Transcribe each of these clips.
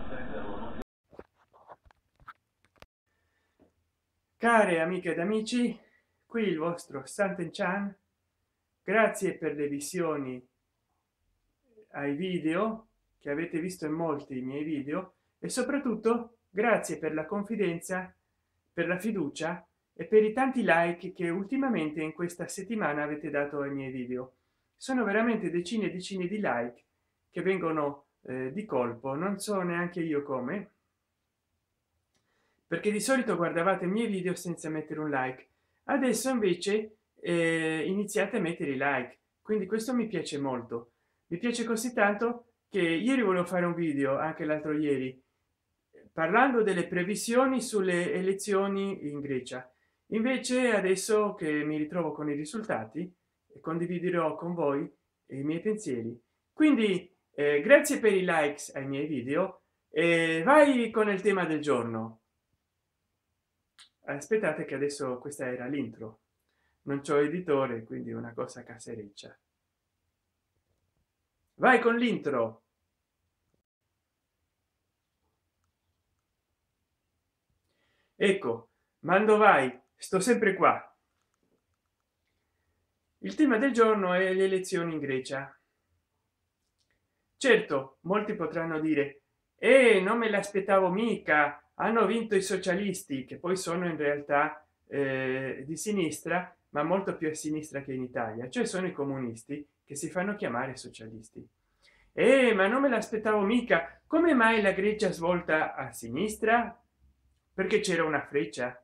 Care amiche ed amici, qui il vostro Santen Chan. Grazie per le visioni ai video che avete visto in molti miei video e soprattutto grazie per la confidenza, per la fiducia e per i tanti like che ultimamente in questa settimana avete dato ai miei video. Sono veramente decine e decine di like che vengono di colpo, non so neanche io come, perché di solito guardavate i miei video senza mettere un like. Adesso invece iniziate a mettere i like, quindi questo mi piace molto. Mi piace così tanto che ieri volevo fare un video, anche l'altro ieri, parlando delle previsioni sulle elezioni in Grecia. Invece adesso che mi ritrovo con i risultati, condividerò con voi i miei pensieri. Quindi grazie per i likes ai miei video e vai con il tema del giorno. Aspettate che adesso questa era l'intro, non c'ho editore, quindi una cosa casereccia. Vai con l'intro. Ecco, mando vai, sto sempre qua. Il tema del giorno è le elezioni in Grecia. Certo, molti potranno dire non me l'aspettavo mica, hanno vinto i socialisti, che poi sono in realtà di sinistra, ma molto più a sinistra che in Italia, cioè sono i comunisti che si fanno chiamare socialisti. Ma non me l'aspettavo mica. Come mai la Grecia svolta a sinistra? Perché c'era una freccia?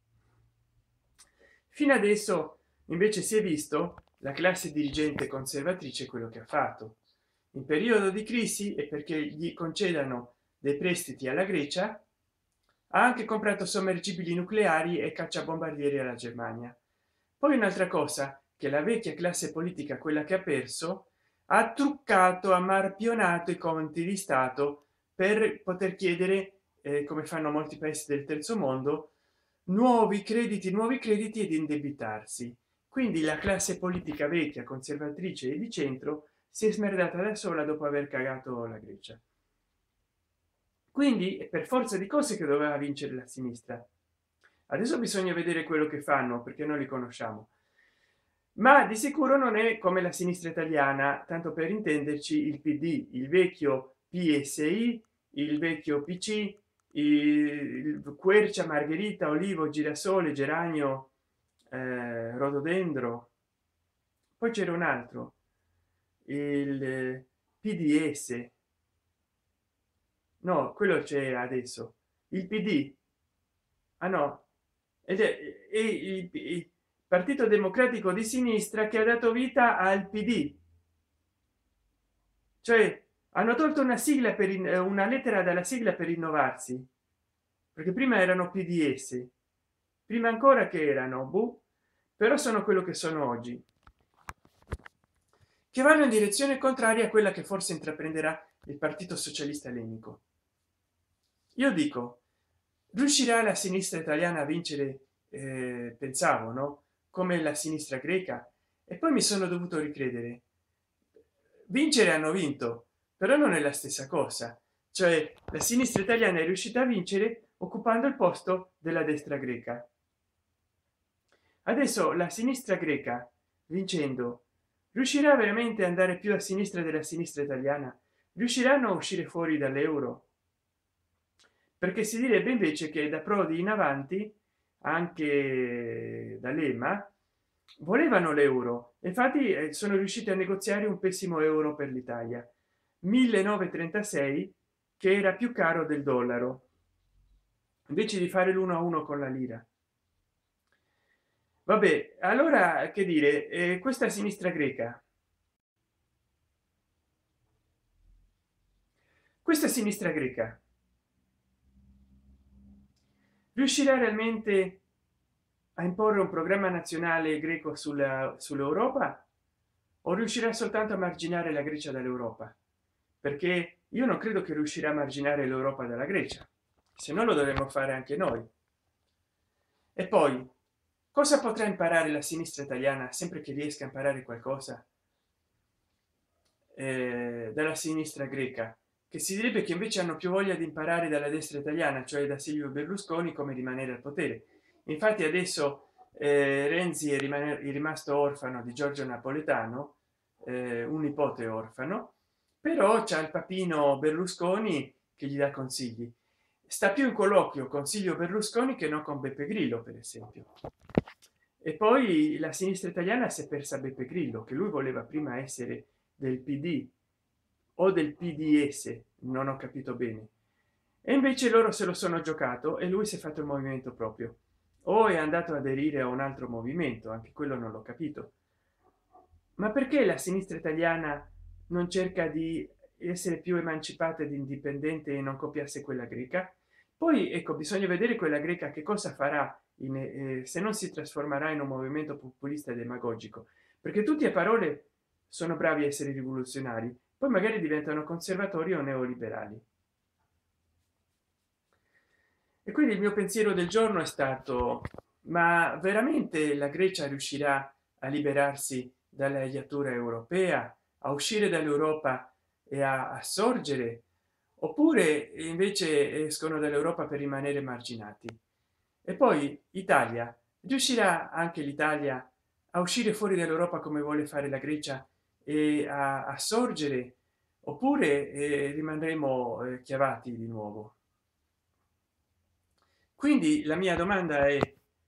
Fino adesso invece si è visto la classe dirigente conservatrice quello che ha fatto in periodo di crisi, e perché gli concedano dei prestiti alla Grecia, ha anche comprato sommergibili nucleari e cacciabombardieri alla Germania. Poi un'altra cosa, che la vecchia classe politica, quella che ha perso, ha truccato, ha marpionato i conti di stato per poter chiedere, come fanno molti paesi del terzo mondo, nuovi crediti ed indebitarsi. Quindi la classe politica vecchia, conservatrice e di centro si è smerdata da sola dopo aver cagato la Grecia. Quindi per forza di cose che doveva vincere la sinistra. Adesso bisogna vedere quello che fanno, perché noi li conosciamo, ma di sicuro non è come la sinistra italiana. Tanto per intenderci, il PD, il vecchio PSI, il vecchio PC, il quercia, margherita, olivo, girasole, geranio, rododendro. Poi c'era un altro, il PDS. No, quello c'è adesso, il PD. Ah no, ed è il partito democratico di sinistra che ha dato vita al PD, cioè hanno tolto una sigla per una lettera dalla sigla per innovarsi, perché prima erano PDS, prima ancora che erano però sono quello che sono oggi, che vanno in direzione contraria a quella che forse intraprenderà il partito socialista ellenico. Io dico, riuscirà la sinistra italiana a vincere? Pensavo, no, come la sinistra greca, e poi mi sono dovuto ricredere. Vincere hanno vinto, però non è la stessa cosa. Cioè la sinistra italiana è riuscita a vincere occupando il posto della destra greca. Adesso la sinistra greca, vincendo, riuscirà veramente ad andare più a sinistra della sinistra italiana? Riusciranno a uscire fuori dall'euro? Perché si direbbe invece che da Prodi in avanti, anche da Lema, volevano l'euro. Infatti sono riusciti a negoziare un pessimo euro per l'Italia, 1936, che era più caro del dollaro, invece di fare l'uno a uno con la lira. Vabbè, allora che dire, questa sinistra greca, questa sinistra greca riuscirà realmente a imporre un programma nazionale greco sull'Europa, o riuscirà soltanto a marginare la Grecia dall'Europa? Perché io non credo che riuscirà a marginare l'Europa dalla Grecia, se no lo dovremmo fare anche noi. E poi cosa potrà imparare la sinistra italiana, sempre che riesca a imparare qualcosa dalla sinistra greca? che si direbbe che invece hanno più voglia di imparare dalla destra italiana, cioè da Silvio Berlusconi, come rimanere al potere. Infatti adesso Renzi è rimasto orfano di Giorgio Napoletano, un nipote orfano, però c'è il papino Berlusconi che gli dà consigli. Sta più in colloquio con Silvio Berlusconi che non con Beppe Grillo, per esempio. E poi la sinistra italiana si è persa Beppe Grillo, che lui voleva prima essere del PD o del PDS, non ho capito bene, e invece loro se lo sono giocato e lui si è fatto il movimento proprio, o è andato ad aderire a un altro movimento, anche quello non l'ho capito. Ma perché la sinistra italiana non cerca di essere più emancipata ed indipendente e non copiasse quella greca? Poi ecco, bisogna vedere quella greca che cosa farà se non si trasformerà in un movimento populista e demagogico, perché tutti a parole sono bravi a essere rivoluzionari, poi magari diventano conservatori o neoliberali. E quindi il mio pensiero del giorno è stato: ma veramente la Grecia riuscirà a liberarsi dalla iattura europea, a uscire dall'Europa e a sorgere, oppure invece escono dall'Europa per rimanere marginati? E poi Italia, riuscirà anche l'Italia a uscire fuori dall'Europa come vuole fare la Grecia e a sorgere, oppure rimarremo chiavati di nuovo? Quindi la mia domanda è: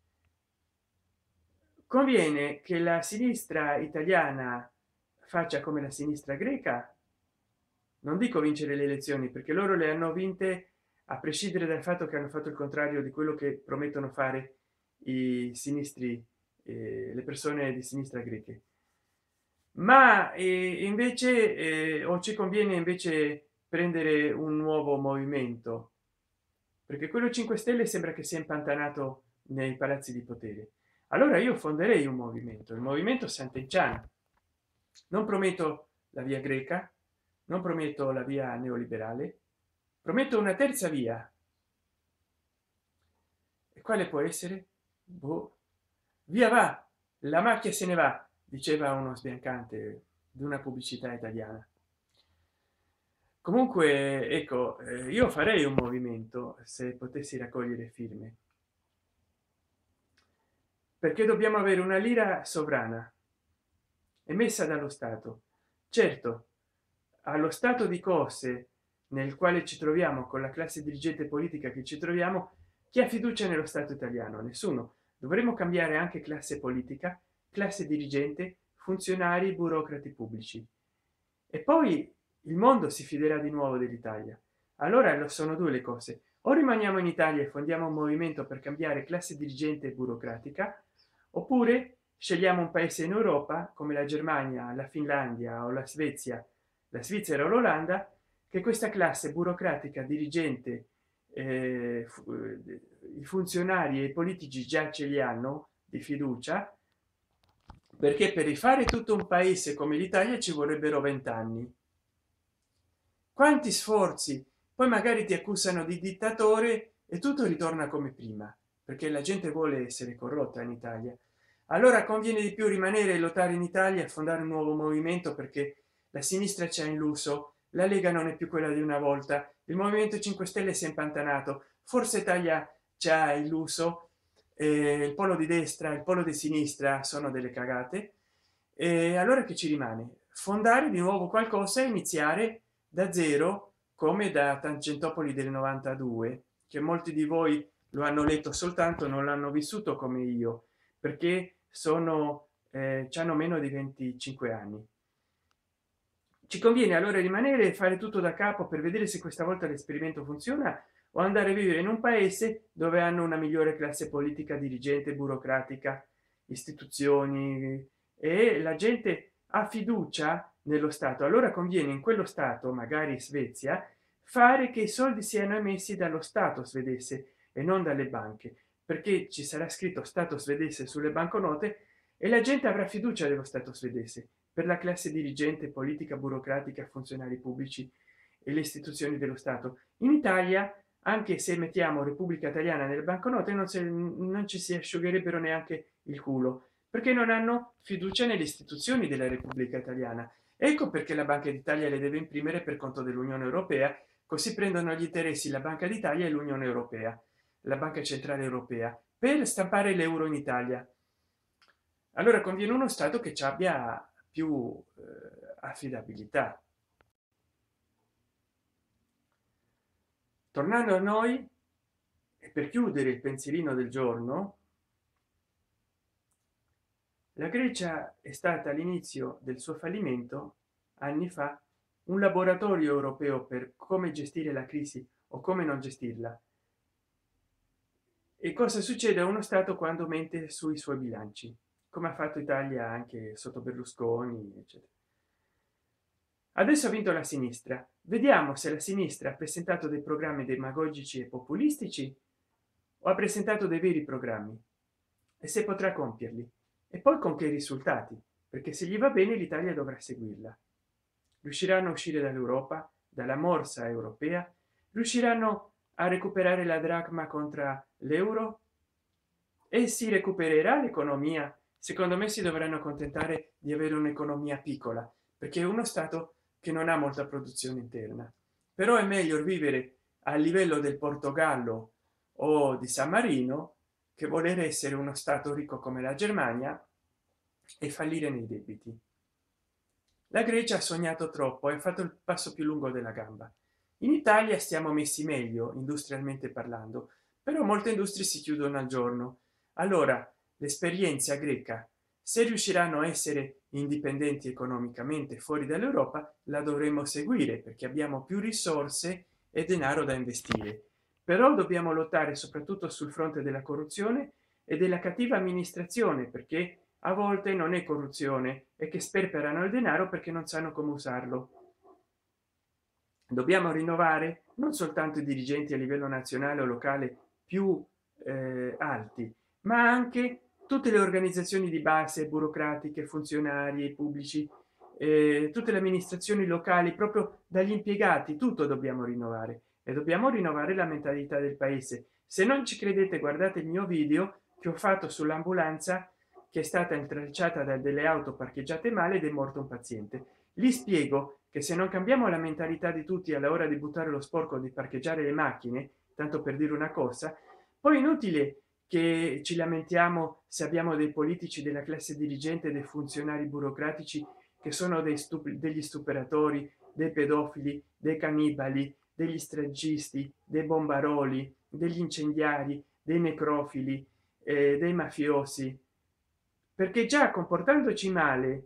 conviene che la sinistra italiana faccia come la sinistra greca? Non dico vincere le elezioni, perché loro le hanno vinte a prescindere dal fatto che hanno fatto il contrario di quello che promettono fare i sinistri, le persone di sinistra greche. Ma invece o ci conviene invece prendere un nuovo movimento, perché quello 5 stelle sembra che sia impantanato nei palazzi di potere. Allora io fonderei un movimento, il movimento Sant'Enchan. Non prometto la via greca, non prometto la via neoliberale, prometto una terza via. E quale può essere? Boh. Via va, la macchia se ne va, diceva uno sbiancante di una pubblicità italiana. Comunque ecco, io farei un movimento se potessi raccogliere firme, perché dobbiamo avere una lira sovrana emessa dallo Stato. Certo, allo stato di cose nel quale ci troviamo, con la classe dirigente politica che ci troviamo, chi ha fiducia nello Stato italiano? Nessuno. Dovremmo cambiare anche classe politica, classe dirigente, funzionari, burocrati pubblici, e poi il mondo si fiderà di nuovo dell'Italia. Allora lo sono due le cose: o rimaniamo in Italia e fondiamo un movimento per cambiare classe dirigente e burocratica, oppure scegliamo un paese in Europa come la Germania, la Finlandia o la Svezia, la Svizzera o l'Olanda, che questa classe burocratica dirigente, i funzionari e i politici già ce li hanno di fiducia, perché per rifare tutto un paese come l'Italia ci vorrebbero 20 anni. Quanti sforzi, poi magari ti accusano di dittatore e tutto ritorna come prima, perché la gente vuole essere corrotta in Italia. Allora conviene di più rimanere e lottare in Italia e fondare un nuovo movimento, perché la sinistra ci ha illuso, la Lega non è più quella di una volta, il movimento 5 stelle si è impantanato, Forza Italia ci ha illuso, il polo di destra, il polo di sinistra sono delle cagate. E allora che ci rimane? Fondare di nuovo qualcosa e iniziare da zero, come da Tangentopoli del 92, che molti di voi lo hanno letto, soltanto non l'hanno vissuto come io, perché sono hanno meno di 25 anni. Ci conviene allora rimanere e fare tutto da capo per vedere se questa volta l'esperimento funziona, o andare a vivere in un paese dove hanno una migliore classe politica, dirigente, burocratica, istituzioni, e la gente ha fiducia nello Stato. Allora conviene in quello Stato, magari Svezia, fare che i soldi siano emessi dallo Stato svedese e non dalle banche, perché ci sarà scritto Stato svedese sulle banconote e la gente avrà fiducia dello Stato svedese, per la classe dirigente, politica, burocratica, funzionari pubblici e le istituzioni dello Stato. In Italia, anche se mettiamo Repubblica Italiana nelle banconote, non ci si asciugherebbero neanche il culo, perché non hanno fiducia nelle istituzioni della Repubblica Italiana. Ecco perché la Banca d'Italia le deve imprimere per conto dell'Unione Europea, così prendono gli interessi la Banca d'Italia e l'Unione Europea, la Banca Centrale Europea, per stampare l'euro in Italia. Allora conviene uno stato che ci abbia più affidabilità. Tornando a noi, e per chiudere il pensierino del giorno, la Grecia è stata all'inizio del suo fallimento anni fa un laboratorio europeo per come gestire la crisi o come non gestirla. E cosa succede a uno stato quando mente sui suoi bilanci, come ha fatto Italia anche sotto Berlusconi, eccetera. Adesso ha vinto la sinistra, vediamo se la sinistra ha presentato dei programmi demagogici e populistici o ha presentato dei veri programmi e se potrà compierli, e poi con che risultati, perché se gli va bene l'Italia dovrà seguirla. Riusciranno a uscire dall'Europa, dalla morsa europea? Riusciranno a recuperare la dracma contro l'euro? E si recupererà l'economia? Secondo me si dovranno accontentare di avere un'economia piccola, perché è uno stato che non ha molta produzione interna. Però è meglio vivere a livello del Portogallo o di San Marino che voler essere uno stato ricco come la Germania e fallire nei debiti. La Grecia ha sognato troppo e ha fatto il passo più lungo della gamba. In Italia stiamo messi meglio industrialmente parlando, però molte industrie si chiudono al giorno. Allora l'esperienza greca, se riusciranno a essere indipendenti economicamente fuori dall'Europa, la dovremo seguire perché abbiamo più risorse e denaro da investire. Però dobbiamo lottare soprattutto sul fronte della corruzione e della cattiva amministrazione, perché a volte non è corruzione, è che sperperano il denaro perché non sanno come usarlo. Dobbiamo rinnovare non soltanto i dirigenti a livello nazionale o locale più alti, ma anche tutte le organizzazioni di base burocratiche, funzionari pubblici, tutte le amministrazioni locali, proprio dagli impiegati. Tutto dobbiamo rinnovare e dobbiamo rinnovare la mentalità del paese. Se non ci credete, guardate il mio video che ho fatto sull'ambulanza che è stata intralciata da delle auto parcheggiate male ed è morto un paziente. Gli spiego che se non cambiamo la mentalità di tutti alla ora di buttare lo sporco di parcheggiare le macchine, tanto per dire una cosa, poi è inutile che ci lamentiamo se abbiamo dei politici della classe dirigente, dei funzionari burocratici che sono degli stuperatori, dei pedofili, dei cannibali, degli stragisti, dei bombaroli, degli incendiari, dei necrofili, dei mafiosi, perché già comportandoci male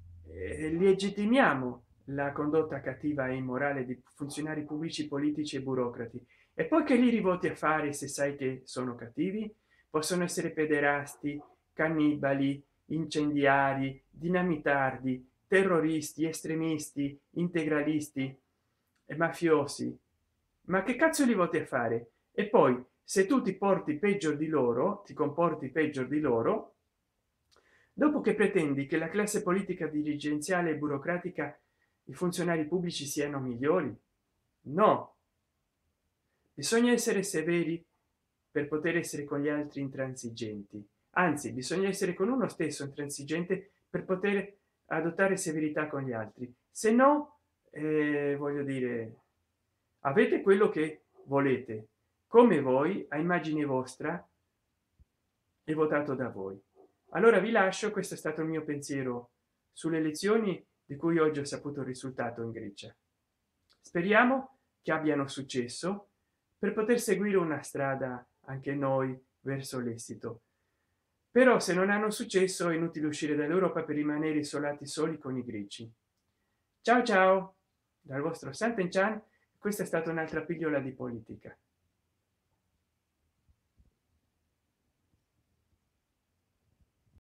legittimiamo la condotta cattiva e immorale di funzionari pubblici, politici e burocrati. E poi che li rivoti a fare se sai che sono cattivi? Possono essere pederasti, cannibali, incendiari, dinamitardi, terroristi, estremisti, integralisti e mafiosi. Ma che cazzo li voti a fare? E poi se tu ti porti peggio di loro, ti comporti peggio di loro, dopo che pretendi che la classe politica dirigenziale e burocratica, i funzionari pubblici siano migliori? No, bisogna essere severi per poter essere con gli altri intransigenti, anzi bisogna essere con uno stesso intransigente per poter adottare severità con gli altri. Se no, voglio dire, avete quello che volete come voi, a immagine vostra e votato da voi. Allora vi lascio, questo è stato il mio pensiero sulle elezioni di cui oggi ho saputo il risultato in Grecia. Speriamo che abbiano successo per poter seguire una strada anche noi verso l'esito. Però se non hanno successo è inutile uscire dall'Europa per rimanere isolati soli con i greci. Ciao ciao dal vostro Sant'Enchan. Questa è stata un'altra pillola di politica.